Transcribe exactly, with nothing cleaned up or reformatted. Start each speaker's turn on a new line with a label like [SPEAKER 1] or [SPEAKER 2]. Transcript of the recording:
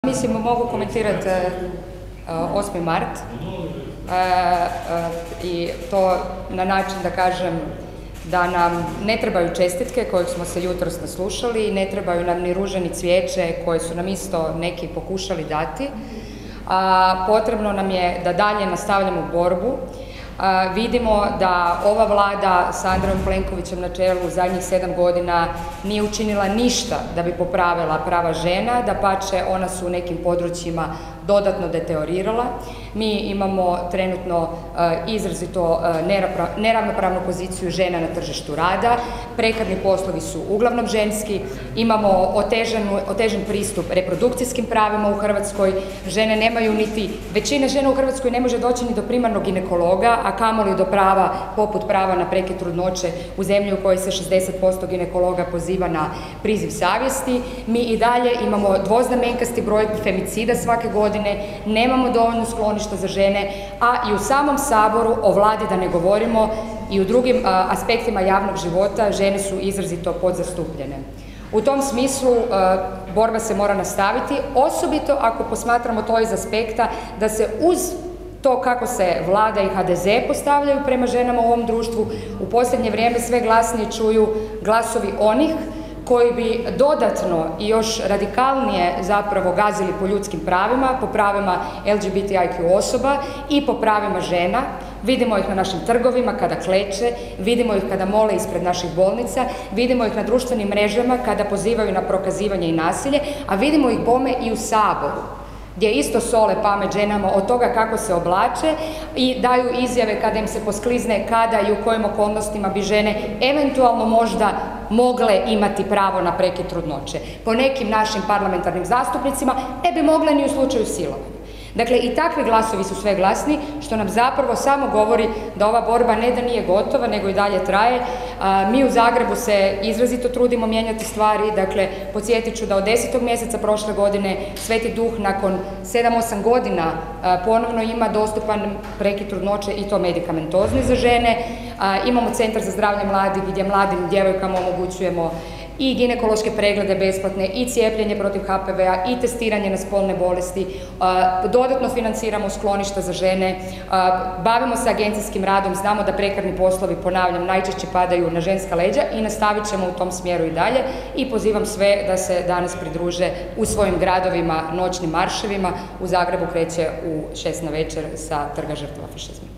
[SPEAKER 1] Mislim, mogu komentirati osmi mart i to na način da kažem da nam ne trebaju čestitke kojih smo se jutros naslušali, ne trebaju nam ni ruže ni cvijeće koje su nam isto neki pokušali dati. A potrebno nam je da dalje nastavljamo borbu. A, vidimo da ova vlada sa Andrejom Plenkovićem na čelu u zadnjih sedam godina nije učinila ništa da bi popravila prava žena, dapače ona su u nekim područjima dodatno deteriorirala. Mi imamo trenutno uh, izrazito uh, neravnopravnu poziciju žena na tržištu rada, prekarni poslovi su uglavnom ženski, imamo otežanu, otežan pristup reprodukcijskim pravima u Hrvatskoj, žene nemaju niti, većina žena u Hrvatskoj ne može doći ni do primarnog ginekologa, a kamoli do prava poput prava na prekid trudnoće u zemlji u kojoj se šezdeset posto ginekologa poziva na priziv savjesti. Mi i dalje imamo dvoznamenkasti broj femicida svake godine, nemamo dovoljno skloništa za žene, a i u samom Saboru, o vladi da ne govorimo, i u drugim a, aspektima javnog života žene su izrazito podzastupljene. U tom smislu a, borba se mora nastaviti, osobito ako posmatramo to iz aspekta da se uz to kako se vlada i ha de ze postavljaju prema ženama u ovom društvu, u posljednje vrijeme sve glasnije čuju glasovi onih koji bi dodatno i još radikalnije zapravo gazili po ljudskim pravima, po pravima el ge be te i kju osoba i po pravima žena. Vidimo ih na našim trgovima kada kleče, vidimo ih kada mole ispred naših bolnica, vidimo ih na društvenim mrežama kada pozivaju na prokazivanje i nasilje, a vidimo ih bome i u Saboru, gdje isto sole pamet ženama od toga kako se oblače i daju izjave kada im se posklizne kada i u kojim okolnostima bi žene eventualno možda mogle imati pravo na prekid trudnoće. Po nekim našim parlamentarnim zastupnicima ne bi mogle ni u slučaju silovanja. Dakle, i takvi glasovi su sve glasni, što nam zapravo samo govori da ova borba ne da nije gotova, nego i dalje traje. A, mi u Zagrebu se izrazito trudimo mijenjati stvari, dakle, podsjetit ću da od desetog mjeseca prošle godine Sveti Duh nakon sedam osam godina a, ponovno ima dostupan prekid trudnoće i to medikamentozni za žene. A, imamo Centar za zdravlje mladih gdje mladim djevojkama omogućujemo i ginekološke preglede besplatne, i cijepljenje protiv ha pe ve a, i testiranje na spolne bolesti, dodatno financiramo skloništa za žene, bavimo se agencijskim radom, znamo da prekarni poslovi, ponavljam, najčešće padaju na ženska leđa i nastavit ćemo u tom smjeru i dalje i pozivam sve da se danas pridruže u svojim gradovima noćnim marševima. U Zagrebu kreće u šest na večer sa Trga žrtava fašizma.